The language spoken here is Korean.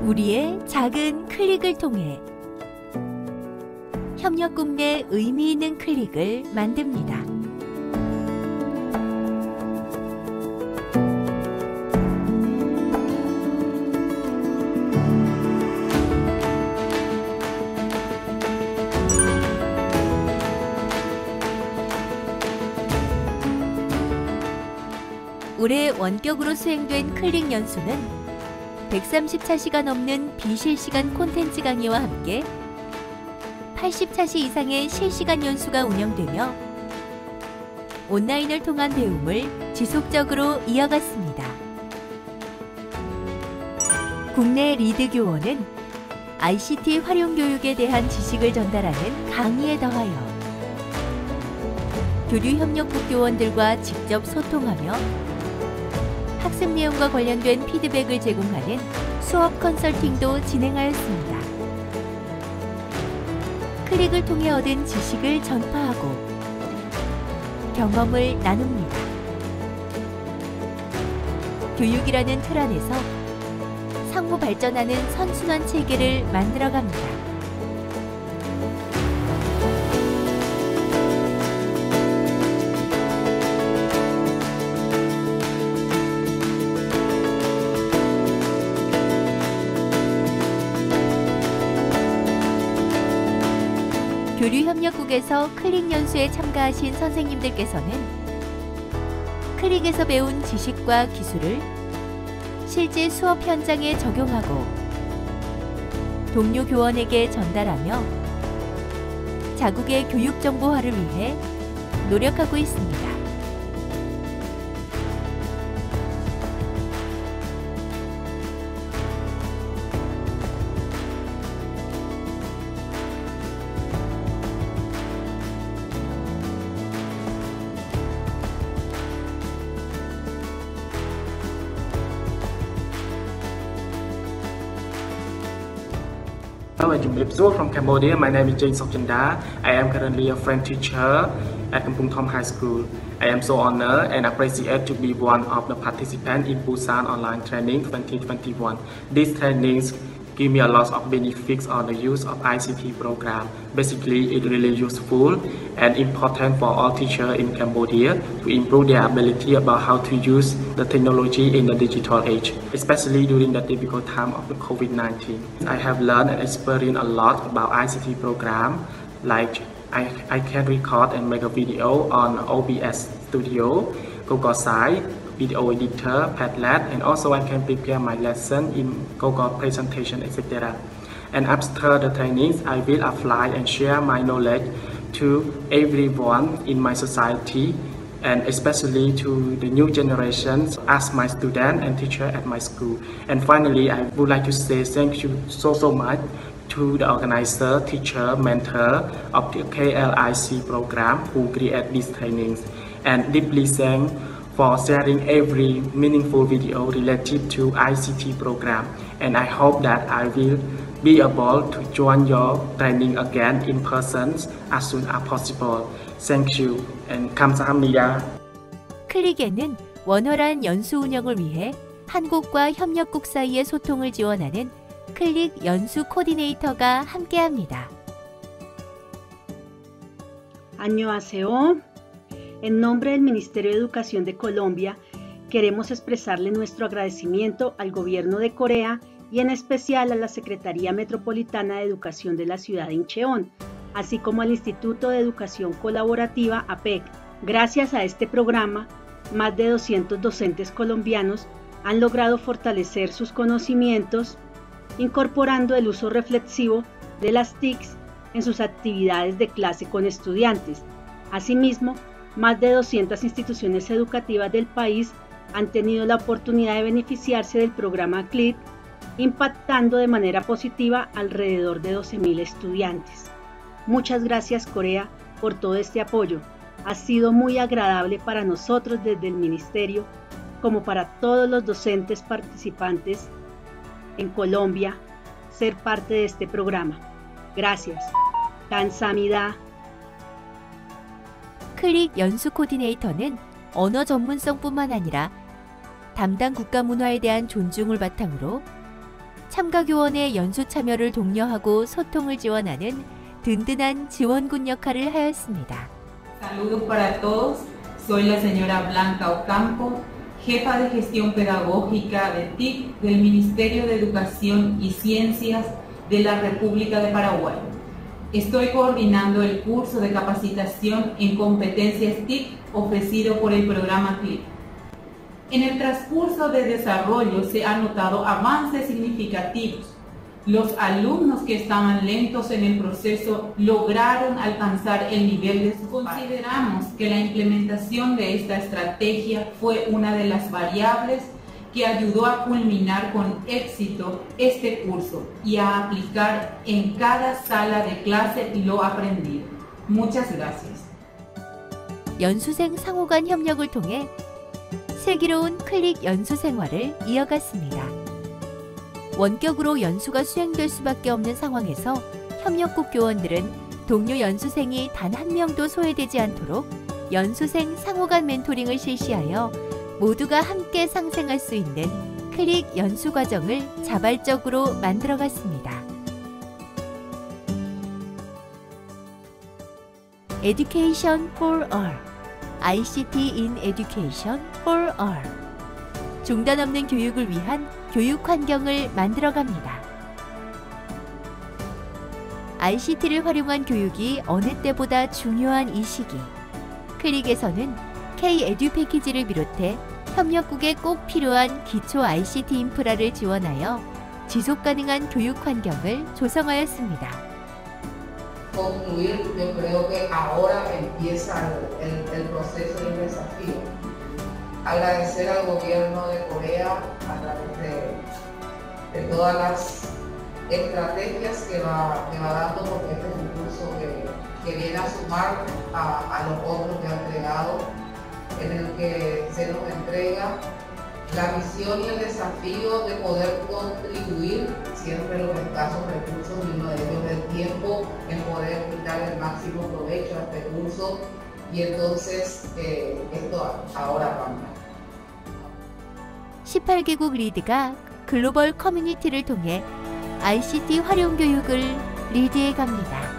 우리의 작은 클릭을 통해 협력국 내 의미 있는 클릭을 만듭니다. 올해 원격으로 수행된 클릭 연수는 130차시가 넘는 비실시간 콘텐츠 강의와 함께 80차시 이상의 실시간 연수가 운영되며 온라인을 통한 배움을 지속적으로 이어갔습니다. 국내 리드 교원은 ICT 활용 교육에 대한 지식을 전달하는 강의에 더하여 교류협력국 교원들과 직접 소통하며 학습 내용과 관련된 피드백을 제공하는 수업 컨설팅도 진행하였습니다. 클릭을 통해 얻은 지식을 전파하고 경험을 나눕니다. 교육이라는 틀 안에서 상호 발전하는 선순환 체계를 만들어갑니다. 교류협력국에서 클릭 연수에 참가하신 선생님들께서는 클릭에서 배운 지식과 기술을 실제 수업 현장에 적용하고 동료 교원에게 전달하며 자국의 교육 정보화를 위해 노력하고 있습니다. Hello, I'm Lipsu from Cambodia. My name is Jane Sokjanda. I am currently a French teacher at Kampung Thom High School. I am so honored and appreciate to be one of the participants in Busan Online Training 2021. These trainings give me a lot of benefits on the use of ICT program. Basically, it's really useful and important for all teachers in Cambodia to improve their ability about how to use the technology in the digital age, especially during the difficult time of the COVID-19. I have learned and experienced a lot about ICT program, like I can record and make a video on OBS Studio, Google Site, video editor, Padlet, and also I can prepare my lesson in Google presentation, etc. And after the trainings, I will apply and share my knowledge to everyone in my society, and especially to the new generations as my student and teacher at my school. And finally, I would like to say thank you so much to the organizer, teacher, mentor of the KLIC program who create these trainings, and deeply thank for sharing every meaningful video related to ICT program. And I hope that I will be able to join your training again in person as soon as possible. Thank you and 감사합니다. 클릭에는 원활한 연수 운영을 위해 한국과 협력국 사이의 소통을 지원하는 클릭 연수 코디네이터가 함께합니다. 안녕하세요. En nombre del Ministerio de Educación de Colombia, queremos expresarle nuestro agradecimiento al Gobierno de Corea y en especial a la Secretaría Metropolitana de Educación de la ciudad de Incheon, así como al Instituto de Educación Colaborativa APEC. Gracias a este programa, más de 200 docentes colombianos han logrado fortalecer sus conocimientos, incorporando el uso reflexivo de las TICs en sus actividades de clase con estudiantes. Asimismo, más de 200 instituciones educativas del país han tenido la oportunidad de beneficiarse del programa CLIC, impactando de manera positiva alrededor de 12.000 estudiantes. Muchas gracias, Corea, por todo este apoyo. Ha sido muy agradable para nosotros desde el Ministerio, como para todos los docentes participantes en Colombia, ser parte de este programa. Gracias. 감사합니다. 클릭 연수 코디네이터는 언어 전문성뿐만 아니라 담당 국가 문화에 대한 존중을 바탕으로 참가 교원의 연수 참여를 독려하고 소통을 지원하는 든든한 지원군 역할을 하였습니다. Saludos para todos. Soy la señora Blanca Ocampo, jefa de gestión pedagógica de TIC del Ministerio de Educación y Ciencias de la República de Paraguay. Estoy coordinando el curso de capacitación en competencias TIC ofrecido por el programa CLIP. En el transcurso de desarrollo se han notado avances significativos. Los alumnos que estaban lentos en el proceso lograron alcanzar el nivel de su. Consideramos que la implementación de esta estrategia fue una de las variables que ayudó a culminar con éxito este curso y a aplicar en cada sala de clase lo aprendido. Muchas gracias. 연수생 상호 간 협력을 통해 슬기로운 클릭 연수 생활을 이어갔습니다. 원격으로 연수가 수행될 수밖에 없는 상황에서 협력국 교원들은 동료 연수생이 단 한 명도 소외되지 않도록 연수생 상호 간 멘토링을 실시하여 모두가 함께 상생할 수 있는 클릭 연수 과정을 자발적으로 만들어갔습니다. Education for All, ICT in Education for All. 중단 없는 교육을 위한 교육 환경을 만들어갑니다. ICT를 활용한 교육이 어느 때보다 중요한 이 시기. 클릭에서는 K-에듀 패키지를 비롯해 협력국에 꼭 필요한 기초 ICT 인프라를 지원하여 지속 가능한 교육 환경을 조성하였습니다. Concluir, yo creo que ahora empieza el proceso y el desafío. Agradecer al gobierno de Corea a través de todas las estrategias que va dando, porque este es un curso que viene a sumar a los otros que ha entregado, en el que se nos entrega la misión y el desafío de poder contribuir siempre los escasos recursos, y uno de ellos el tiempo, en poder quitar el máximo provecho a este curso, y entonces esto ahora cambia. 18개국 리드가 글로벌 커뮤니티를 통해 ICT 활용 교육을 리드해 갑니다.